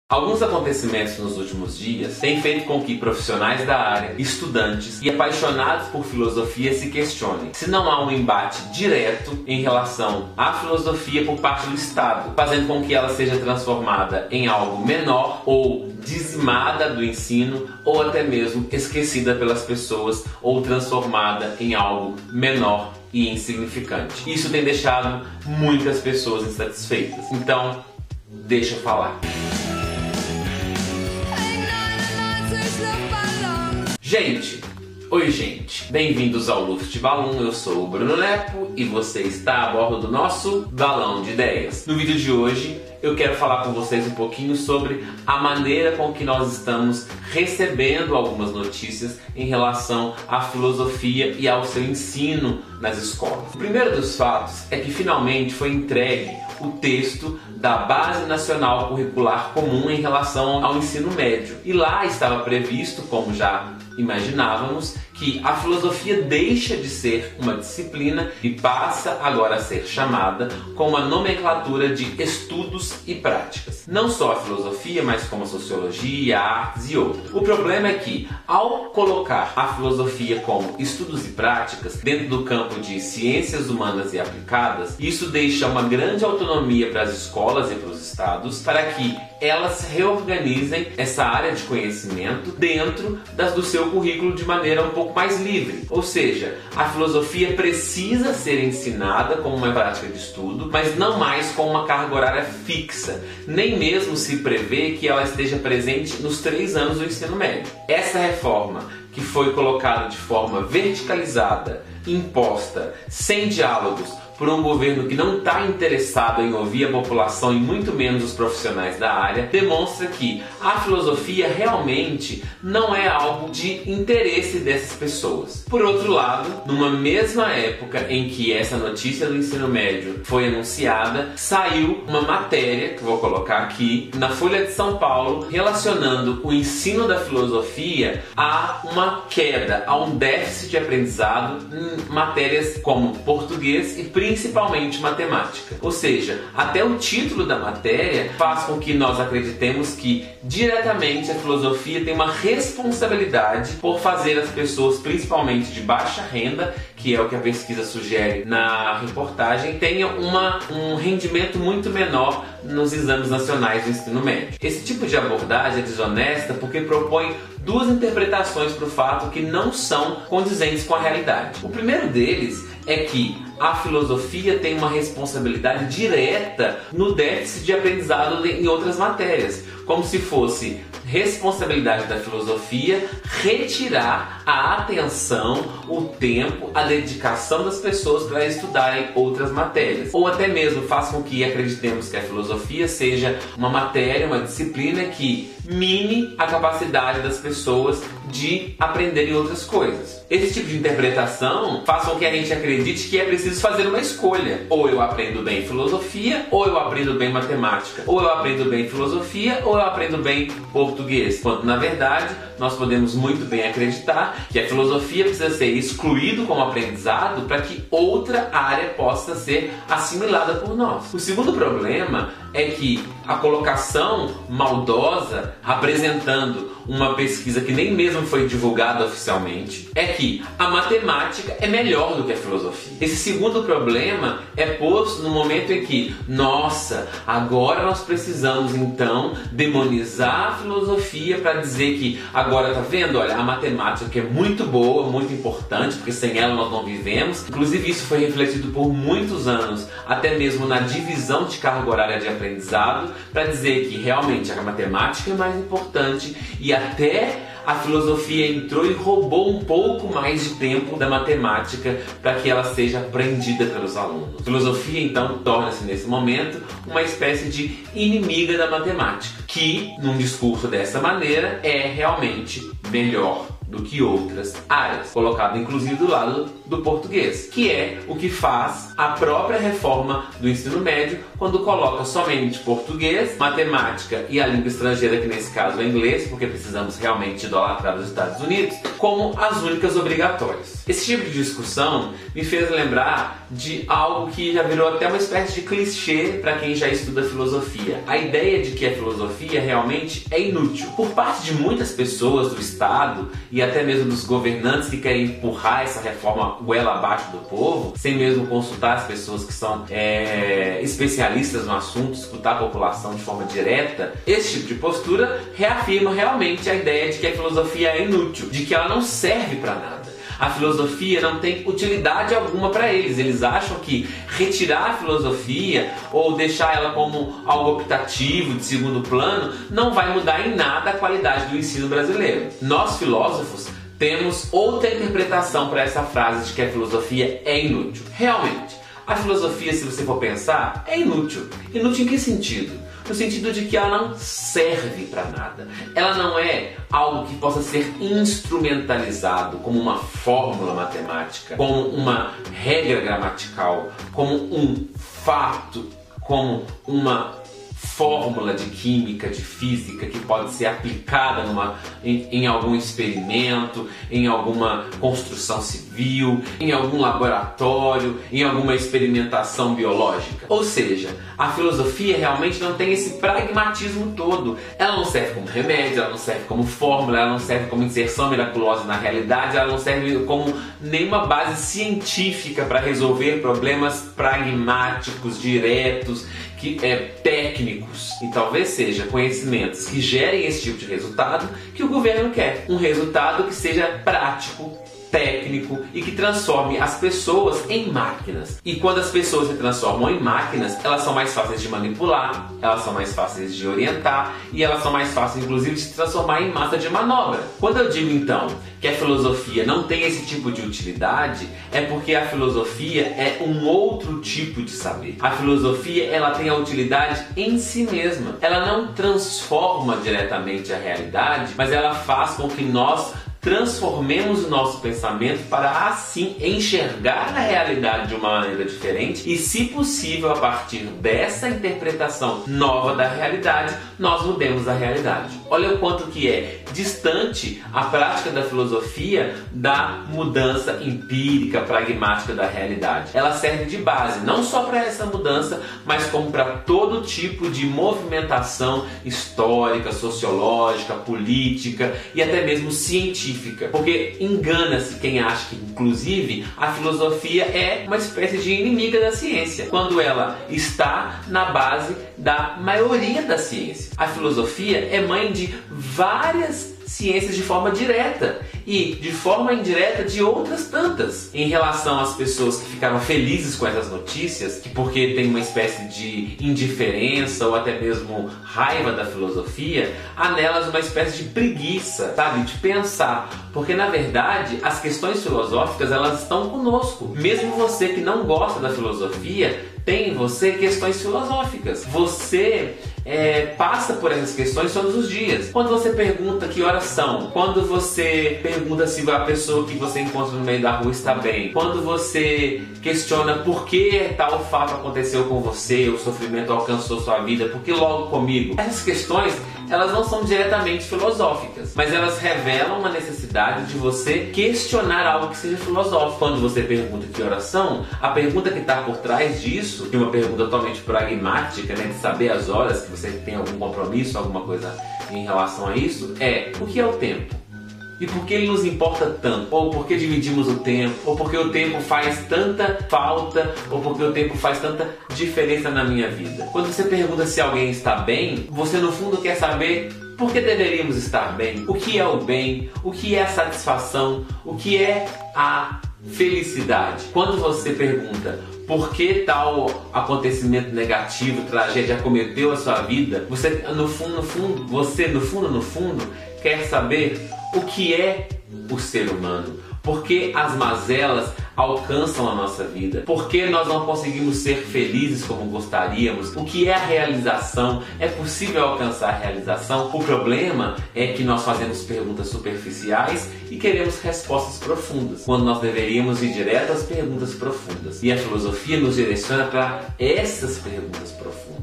Alguns acontecimentos nos últimos dias têm feito com que profissionais da área, estudantes e apaixonados por filosofia se questionem se não há um embate direto em relação à filosofia por parte do Estado, fazendo com que ela seja transformada em algo menor ou dizimada do ensino ou até mesmo esquecida pelas pessoas ou transformada em algo menor e insignificante. Isso tem deixado muitas pessoas insatisfeitas. Então, deixa eu falar. Gente, bem-vindos ao Luftballon, eu sou o Bruno Nepo e você está a bordo do nosso balão de ideias. No vídeo de hoje eu quero falar com vocês um pouquinho sobre a maneira com que nós estamos recebendo algumas notícias em relação à filosofia e ao seu ensino nas escolas. O primeiro dos fatos é que finalmente foi entregue o texto da Base Nacional Curricular Comum em relação ao ensino médio. E lá estava previsto, como já imaginávamos, que a filosofia deixa de ser uma disciplina e passa agora a ser chamada com uma nomenclatura de estudos e práticas. Não só a filosofia, mas como a sociologia, artes e outros. O problema é que, ao colocar a filosofia como estudos e práticas dentro do campo de ciências humanas e aplicadas, isso deixa uma grande autonomia para as escolas e para os estados para que elas reorganizem essa área de conhecimento dentro do seu currículo de maneira um pouco mais livre. Ou seja, a filosofia precisa ser ensinada como uma prática de estudo, mas não mais com uma carga horária fixa. Nem mesmo se prevê que ela esteja presente nos 3 anos do ensino médio. Essa reforma, que foi colocada de forma verticalizada, imposta, sem diálogos, por um governo que não está interessado em ouvir a população e muito menos os profissionais da área, demonstra que a filosofia realmente não é algo de interesse dessas pessoas. Por outro lado, numa mesma época em que essa notícia do ensino médio foi anunciada, saiu uma matéria, que vou colocar aqui, na Folha de São Paulo, relacionando o ensino da filosofia a uma queda, a um déficit de aprendizado em matérias como português e principalmente matemática. Ou seja, até o título da matéria faz com que nós acreditemos que diretamente a filosofia tem uma responsabilidade por fazer as pessoas, principalmente de baixa renda, que é o que a pesquisa sugere na reportagem, tenham um rendimento muito menor nos exames nacionais do ensino médio. Esse tipo de abordagem é desonesta porque propõe 2 interpretações para o fato que não são condizentes com a realidade. O primeiro deles é que a filosofia tem uma responsabilidade direta no déficit de aprendizado em outras matérias, como se fosse responsabilidade da filosofia retirar a atenção, o tempo, a dedicação das pessoas para estudarem outras matérias. Ou até mesmo faz com que acreditemos que a filosofia seja uma matéria, uma disciplina que mine a capacidade das pessoas de aprenderem outras coisas. Esse tipo de interpretação faz com que a gente acredite que é preciso fazer uma escolha. Ou eu aprendo bem filosofia, ou eu aprendo bem matemática. Ou eu aprendo bem filosofia, ou eu aprendo bem português. Quando, na verdade, nós podemos muito bem acreditar que a filosofia precisa ser excluída como aprendizado para que outra área possa ser assimilada por nós. O segundo problema é que a colocação maldosa, apresentando uma pesquisa que nem mesmo foi divulgada oficialmente, é que a matemática é melhor do que a filosofia. Esse segundo problema é posto no momento em que, nossa, agora nós precisamos então demonizar a filosofia para dizer que agora, tá vendo? Olha, a matemática que é muito boa, muito importante, porque sem ela nós não vivemos. Inclusive isso foi refletido por muitos anos, até mesmo na divisão de carga horária de aprendizado, para dizer que realmente a matemática é mais importante e até a filosofia entrou e roubou um pouco mais de tempo da matemática para que ela seja aprendida pelos alunos. A filosofia, então, torna-se nesse momento uma espécie de inimiga da matemática, que, num discurso dessa maneira, é realmente melhor do que outras áreas, colocado inclusive do lado do português, que é o que faz a própria reforma do ensino médio quando coloca somente português, matemática e a língua estrangeira, que nesse caso é inglês, porque precisamos realmente idolatrar os Estados Unidos, como as únicas obrigatórias. Esse tipo de discussão me fez lembrar de algo que já virou até uma espécie de clichê para quem já estuda filosofia. A ideia de que a filosofia realmente é inútil. Por parte de muitas pessoas do Estado e até mesmo dos governantes que querem empurrar essa reforma goela abaixo do povo, sem mesmo consultar as pessoas que são especialistas no assunto, escutar a população de forma direta, esse tipo de postura reafirma realmente a ideia de que a filosofia é inútil, de que ela não serve para nada. A filosofia não tem utilidade alguma para eles. Eles acham que retirar a filosofia ou deixar ela como algo optativo, de segundo plano, não vai mudar em nada a qualidade do ensino brasileiro. Nós, filósofos, temos outra interpretação para essa frase de que a filosofia é inútil. Realmente, a filosofia, se você for pensar, é inútil. Inútil em que sentido? No sentido de que ela não serve para nada. Ela não é algo que possa ser instrumentalizado como uma fórmula matemática, como uma regra gramatical, como um fato, como uma fórmula de química, de física que pode ser aplicada em algum experimento, em alguma construção civil, em algum laboratório, em alguma experimentação biológica. Ou seja, a filosofia realmente não tem esse pragmatismo todo. Ela não serve como remédio, ela não serve como fórmula, ela não serve como inserção miraculosa na realidade, ela não serve como nenhuma base científica para resolver problemas pragmáticos, diretos, técnicos. E talvez seja conhecimentos que gerem esse tipo de resultado que o governo quer. Um resultado que seja prático, técnico e que transforme as pessoas em máquinas. E quando as pessoas se transformam em máquinas, elas são mais fáceis de manipular, elas são mais fáceis de orientar e elas são mais fáceis, inclusive, de se transformar em massa de manobra. Quando eu digo, então, que a filosofia não tem esse tipo de utilidade, é porque a filosofia é um outro tipo de saber. A filosofia, ela tem a utilidade em si mesma. Ela não transforma diretamente a realidade, mas ela faz com que nós transformemos o nosso pensamento para assim enxergar a realidade de uma maneira diferente e, se possível, a partir dessa interpretação nova da realidade, nós mudemos a realidade. Olha o quanto que é distante a prática da filosofia da mudança empírica, pragmática da realidade. Ela serve de base não só para essa mudança, mas como para todo tipo de movimentação histórica, sociológica, política e até mesmo científica. Porque engana-se quem acha que, inclusive, a filosofia é uma espécie de inimiga da ciência, quando ela está na base da maioria da ciência. A filosofia é mãe de várias ciências de forma direta e de forma indireta de outras tantas. Em relação às pessoas que ficaram felizes com essas notícias, que porque tem uma espécie de indiferença ou até mesmo raiva da filosofia, há nelas uma espécie de preguiça, sabe, de pensar, porque na verdade as questões filosóficas, elas estão conosco. Mesmo você que não gosta da filosofia, tem em você questões filosóficas. Você passa por essas questões todos os dias. Quando você pergunta que horas são, quando você pergunta se a pessoa que você encontra no meio da rua está bem, quando você questiona por que tal fato aconteceu com você, o sofrimento alcançou sua vida, por que logo comigo? Essas questões, elas não são diretamente filosóficas, mas elas revelam uma necessidade de você questionar algo que seja filosófico. Quando você pergunta que horas são, a pergunta que está por trás disso, de uma pergunta totalmente pragmática, de saber as horas, que você tem algum compromisso, alguma coisa em relação a isso, é: o que é o tempo? E por que ele nos importa tanto? Ou por que dividimos o tempo? Ou por que o tempo faz tanta falta? Ou por que o tempo faz tanta diferença na minha vida? Quando você pergunta se alguém está bem, você no fundo quer saber por que deveríamos estar bem? O que é o bem? O que é a satisfação? O que é a felicidade? Quando você pergunta por que tal acontecimento negativo, tragédia acometeu a sua vida, você no fundo quer saber o que é o ser humano. Por que as mazelas alcançam a nossa vida? Por que nós não conseguimos ser felizes como gostaríamos? O que é a realização? É possível alcançar a realização? O problema é que nós fazemos perguntas superficiais e queremos respostas profundas, quando nós deveríamos ir direto às perguntas profundas. E a filosofia nos direciona para essas perguntas profundas.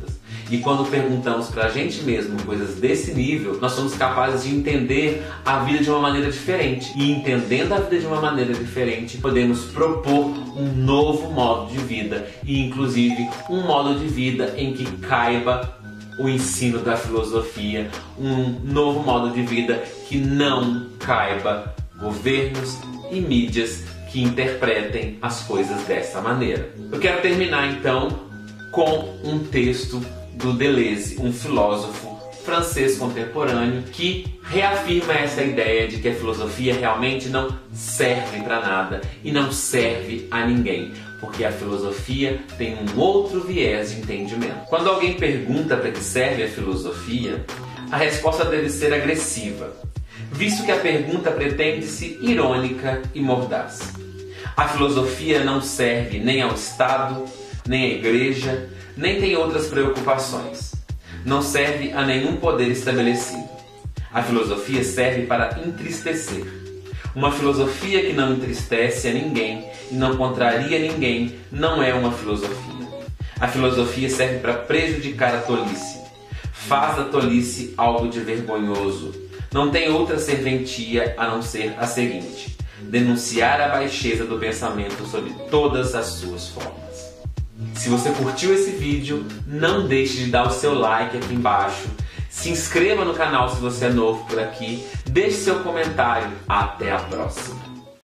E quando perguntamos pra gente mesmo coisas desse nível, nós somos capazes de entender a vida de uma maneira diferente. E entendendo a vida de uma maneira diferente, podemos propor um novo modo de vida. E inclusive um modo de vida em que caiba o ensino da filosofia, um novo modo de vida que não caiba governos e mídias que interpretem as coisas dessa maneira. Eu quero terminar então com um texto do Deleuze, um filósofo francês contemporâneo que reafirma essa ideia de que a filosofia realmente não serve para nada e não serve a ninguém, porque a filosofia tem um outro viés de entendimento. Quando alguém pergunta para que serve a filosofia, a resposta deve ser agressiva, visto que a pergunta pretende-se irônica e mordaz. A filosofia não serve nem ao Estado, nem à Igreja, nem tem outras preocupações. Não serve a nenhum poder estabelecido. A filosofia serve para entristecer. Uma filosofia que não entristece a ninguém e não contraria ninguém não é uma filosofia. A filosofia serve para prejudicar a tolice. Faz da tolice algo de vergonhoso. Não tem outra serventia a não ser a seguinte: denunciar a baixeza do pensamento sob todas as suas formas. Se você curtiu esse vídeo, não deixe de dar o seu like aqui embaixo. Se inscreva no canal se você é novo por aqui. Deixe seu comentário. Até a próxima!